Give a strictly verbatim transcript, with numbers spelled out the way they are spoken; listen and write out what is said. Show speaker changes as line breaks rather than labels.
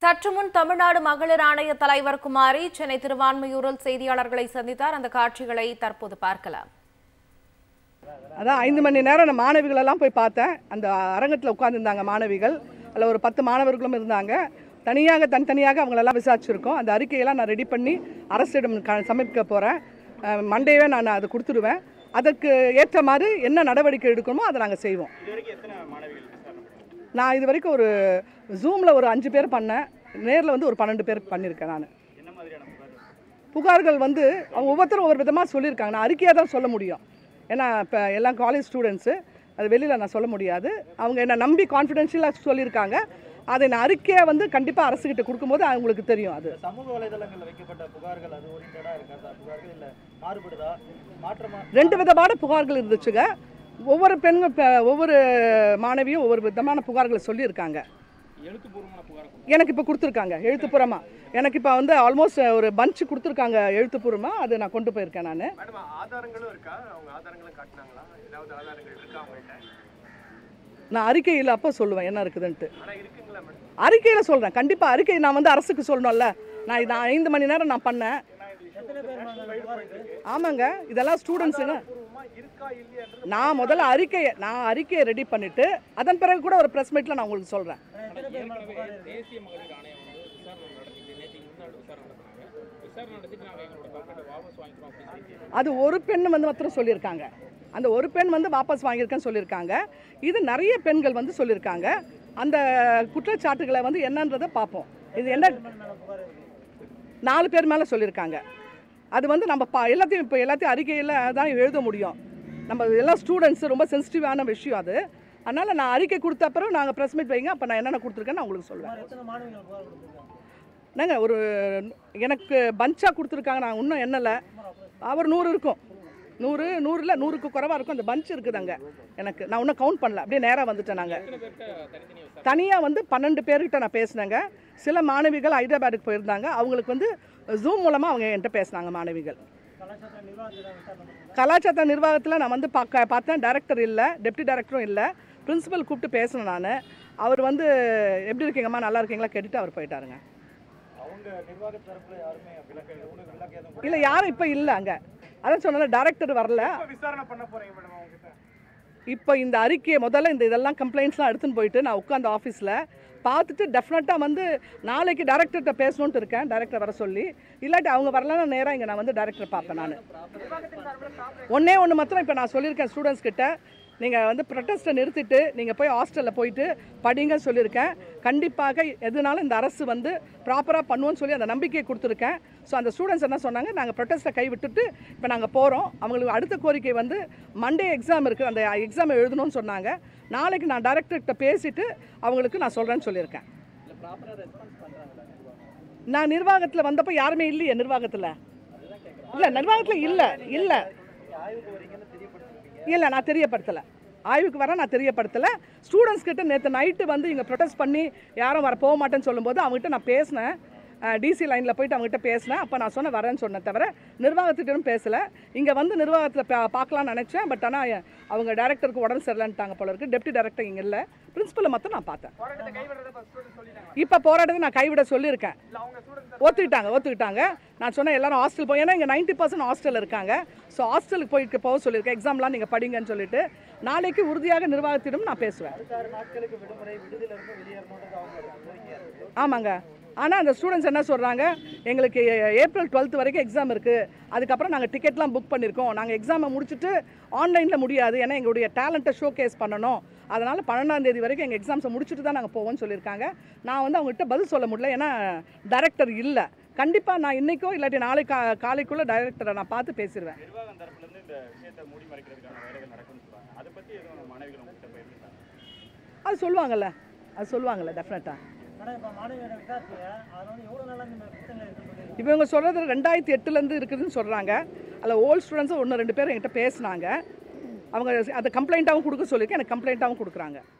சற்று முன் தமிழ்நாடு மகளிர் ஆணைய தலைவர் குமாரி சென்னை திருவான்மையூரில் செய்தியாளர்களை சந்தித்தார். அந்த காட்சிகளை தற்போது பார்க்கலாம்.
அதான் ஐந்து மணி நேரம் நான் மாணவிகள் எல்லாம் போய் பார்த்தேன். அந்த அரங்கத்தில் உட்கார்ந்துருந்தாங்க மாணவிகள். அதில் ஒரு பத்து மாணவர்களும் இருந்தாங்க. தனியாக தனித்தனியாக அவங்களெல்லாம் விசாரிச்சிருக்கோம். அந்த அறிக்கையெல்லாம் நான் ரெடி பண்ணி அரசிடம் சமர்ப்பிக்க போகிறேன். மண்டேவே நான் அதை கொடுத்துடுவேன். அதற்கு ஏற்ற மாதிரி என்ன நடவடிக்கை எடுக்கணுமோ அதை நாங்கள் செய்வோம். நான் இது வரைக்கும் ஒரு ஜூமில் ஒரு அஞ்சு பேர் பண்ணேன். நேரில் வந்து ஒரு பன்னெண்டு பேர் பண்ணியிருக்கேன். நான் புகார்கள் வந்து அவங்க ஒவ்வொருத்தரும் ஒவ்வொரு விதமாக சொல்லியிருக்காங்க. நான் அறிக்கையாக தான் சொல்ல முடியும். ஏன்னா இப்போ எல்லாம் காலேஜ் ஸ்டூடெண்ட்ஸு, அது வெளியில் நான் சொல்ல முடியாது. அவங்க என்ன நம்பி கான்ஃபிடென்ஷியலாக சொல்லியிருக்காங்க. அதை நான் அறிக்கையாக வந்து கண்டிப்பாக அரசுக்கிட்ட கொடுக்கும்போது அவங்களுக்கு தெரியும். அது
சமூக வலைதளங்களில் வைக்கப்பட்ட புகார்கள் அது ஓரியன்டா இருக்காதா? புகார்கள் இல்லை மாறுபடுதா? மாற்றமா?
ரெண்டு விதமான புகார்கள் இருந்துச்சுங்க. ஒவ்வொரு பெண்கள் ஒவ்வொரு மாணவியும் ஒவ்வொரு விதமான புகார்களை சொல்லியிருக்காங்க.
எழுத்துப்பூர்வமான புகார்
எனக்கு இப்போ கொடுத்துருக்காங்க எழுத்துப்பூர்வமாக. எனக்கு இப்போ வந்து ஆல்மோஸ்ட் ஒரு பஞ்ச் கொடுத்துருக்காங்க எழுத்துப்பூர்வமாக. அது நான் கொண்டு போயிருக்கேன். நான்
ஆதாரங்களும் இருக்கா? அவங்க ஆதாரங்களும் காட்டினாங்களா? ஏதாவது ஆதாரங்கள் இருக்கா அவங்கள்ட்ட?
நான் அறிக்கையில் அப்போ சொல்லுவேன் என்ன இருக்குதுன்ட்டு. அறிக்கையில் சொல்கிறேன். கண்டிப்பாக அறிக்கை நான் வந்து அரசுக்கு சொல்லணும்ல. நான் நான் ஐந்து மணி நேரம் நான் பண்ணேன். ஆமாங்க, இதெல்லாம் ஸ்டூடெண்ட்ஸுங்க. நான் முதல்ல அறிக்கையை நான் அறிக்கையை ரெடி பண்ணிவிட்டு அதன் பிறகு கூட ஒரு ப்ரெஸ் மீட்டில் நான் உங்களுக்கு சொல்கிறேன். அது ஒரு பெண் வந்து மாத்திரம் சொல்லியிருக்காங்க. அந்த ஒரு பெண் வந்து வாபஸ் வாங்கியிருக்கேன்னு சொல்லியிருக்காங்க. இது நிறைய பெண்கள் வந்து சொல்லியிருக்காங்க. அந்த குற்றச்சாட்டுகளை வந்து என்னன்றதை பார்ப்போம். இது என்ன நாலு பேர் மேலே சொல்லியிருக்காங்க. அது வந்து நம்ம பா எல்லாத்தையும் இப்போ எல்லாத்தையும் அறிக்கையில் தான் எழுத முடியும். நம்ம எல்லாம் ஸ்டூடெண்ட்ஸு ரொம்ப சென்சிட்டிவான விஷயம் அது. அதனால் நான் அறிக்கை கொடுத்த அப்புறம் நாங்கள் ப்ரெஸ் மீட் வைங்க. அப்போ நான் என்னென்ன கொடுத்துருக்கேன்னு நான் உங்களுக்கு சொல்லுவேன். நாங்கள் ஒரு எனக்கு பஞ்சாக கொடுத்துருக்காங்க. நான் இன்னும் என்னலை அவர் நூறு இருக்கும். நூறு நூறில் நூறுக்கு குறைவாக இருக்கும். அந்த பஞ்ச் இருக்குது அங்கே. எனக்கு நான் இன்னும் கவுண்ட் பண்ணல. அப்படியே நேராக வந்துட்டேன். நாங்கள் தனியாக வந்து பன்னெண்டு பேர்கிட்ட நான் பேசினேங்க. சில மாணவிகள் ஹைதராபாத்துக்கு போயிருந்தாங்க. அவங்களுக்கு வந்து ஜூம் மூலமாக அவங்க என்கிட்ட பேசினாங்க மாணவிகள். கலாச்சார நிர்வாகத்தில் நான் வந்து பார்க்க பார்த்தேன். டைரக்டர் இல்லை, டெப்டி டைரக்டரும் இல்லை. பிரின்சிபல் கூப்பிட்டு பேசினேன் நான். அவர் வந்து எப்படி இருக்கீங்கம்மா நல்லா இருக்கீங்களா கேட்டுட்டு அவர் போயிட்டாருங்க. இல்லை யாரும் இப்போ இல்லை அங்கே. அதான் சொன்னால டைரக்டர் வரல. இப்போ இந்த அறிக்கையை முதல்ல இந்த இதெல்லாம் கம்ப்ளைண்ட்ஸ்லாம் எடுத்துன்னு போயிட்டு நான் உட்காந்து ஆஃபீஸில் பார்த்துட்டு டெஃபினட்டாக வந்து நாளைக்கு டைரக்டர்கிட்ட பேசணுன்ட்டு இருக்கேன். டைரக்டர் வர சொல்லி. இல்லாட்டி அவங்க வரலன்னா நேராக இங்கே நான் வந்து டைரக்டர் பார்ப்பேன். நான் ஒன்றே ஒன்று மாத்திரம் இப்போ நான் சொல்லியிருக்கேன் ஸ்டூடெண்ட்ஸ் கிட்ட, நீங்கள் வந்து ப்ரொட்டஸ்ட்டை நிறுத்திட்டு நீங்கள் போய் ஹாஸ்டலில் போயிட்டு படிங்கன்னு சொல்லியிருக்கேன். கண்டிப்பாக எதுனாலும் இந்த அரசு வந்து ப்ராப்பராக பண்ணுவோன்னு சொல்லி அந்த நம்பிக்கையை கொடுத்துருக்கேன். ஸோ அந்த ஸ்டூடெண்ட்ஸ் என்ன சொன்னாங்க, நாங்கள் ப்ரொட்டஸ்ட்டை கைவிட்டுட்டு இப்போ நாங்கள் போகிறோம். அவங்களுக்கு அடுத்த கோரிக்கை வந்து மண்டே எக்ஸாம் இருக்குது, அந்த எக்ஸாம் எழுதணும்னு சொன்னாங்க. நாளைக்கு நான் டைரக்டர்கிட்ட பேசிவிட்டு அவங்களுக்கு நான் சொல்கிறேன்னு சொல்லியிருக்கேன். நான் நிர்வாகத்தில் வந்தப்போ யாருமே இல்லையே நிர்வாகத்தில். இல்லை நிர்வாகத்தில் இல்லை இல்லை இல்லை நான் தெரியப்படுத்தலை. ஆய்வுக்கு வர நான் தெரியப்படுத்தலை. ஸ்டூடெண்ட்ஸ் கிட்ட நேற்று நைட்டு வந்து இங்கே ப்ரொடெஸ்ட் பண்ணி யாரும் வர போக மாட்டேன்னு சொல்லும்போது அவங்ககிட்ட நான் பேசினேன். டிசி லைனில் போயிட்டு அவங்ககிட்ட பேசினேன். அப்போ நான் சொன்ன வரேன்னு சொன்னேன் தவிர நிர்வாகத்திட்டும் பேசலை. இங்கே வந்து நிர்வாகத்தில் பா பார்க்கலான்னு நினச்சேன். பட் ஆனால் அவங்க டைரக்டருக்கு உடம்பு சரியில்லைன்ட்டாங்க போல இருக்குது. டெப்டி டைரக்டர் இங்கே இல்லை. பிரின்சிபலை மட்டும் நான் பார்த்தேன். இப்போ போராட்டத்தை நான் கைவிட சொல்லியிருக்கேன். ஒத்துக்கிட்டாங்க ஒத்துக்கிட்டாங்க நான் சொன்னேன் எல்லாரும் ஹாஸ்டல் போய், ஏன்னா இங்கே நைன்ட்டி பர்சன்ட் ஹாஸ்டல் இருக்காங்க. ஸோ ஹாஸ்டலுக்கு போயிட்டு போக சொல்லியிருக்கேன். எக்ஸாம்லாம் நீங்கள் படிங்கன்னு சொல்லிட்டு நாளைக்கு உறுதியாக நிர்வாகத்திடம் நான் பேசுவேன். ஆமாங்க. ஆனால் அந்த ஸ்டூடெண்ட்ஸ் என்ன சொல்கிறாங்க, எங்களுக்கு ஏப்ரல் டுவெல்த் வரைக்கும் எக்ஸாம் இருக்குது. அதுக்கப்புறம் நாங்கள் டிக்கெட்லாம் புக் பண்ணியிருக்கோம். நாங்கள் எக்ஸாமை முடிச்சுட்டு ஆன்லைனில் முடியாது, ஏன்னா எங்களுடைய டேலண்ட்டை ஷோ கேஸ் பண்ணணும். அதனால் பன்னெண்டாம் தேதி வரைக்கும் எங்கள் எக்ஸாம்ஸை முடிச்சுட்டு தான் நாங்கள் போவோம்னு சொல்லியிருக்காங்க. நான் வந்து அவங்ககிட்ட பதில் சொல்ல முடியல, ஏன்னா டைரக்டர் இல்லை. கண்டிப்பாக நான் இன்றைக்கோ இல்லாட்டி நாளை கா காலைக்குள்ளே டைரக்டரை நான் பார்த்து பேசிடுவேன். அது சொல்லுவாங்கல்ல அது சொல்லுவாங்கல்ல டெஃபினட்டாக. இப்போ இவங்க சொல்கிறது ரெண்டாயிரத்தி எட்டுலேருந்து இருக்குதுன்னு சொல்கிறாங்க. அதில் ஓல்டு ஸ்டூடெண்ட்ஸும் ஒன்று ரெண்டு பேர் என்கிட்ட பேசினாங்க. அவங்க அதை கம்ப்ளைண்ட்டாகவும் கொடுக்க சொல்லியிருக்கேன். எனக்கு கம்ப்ளைண்ட்டாகவும் கொடுக்குறாங்க.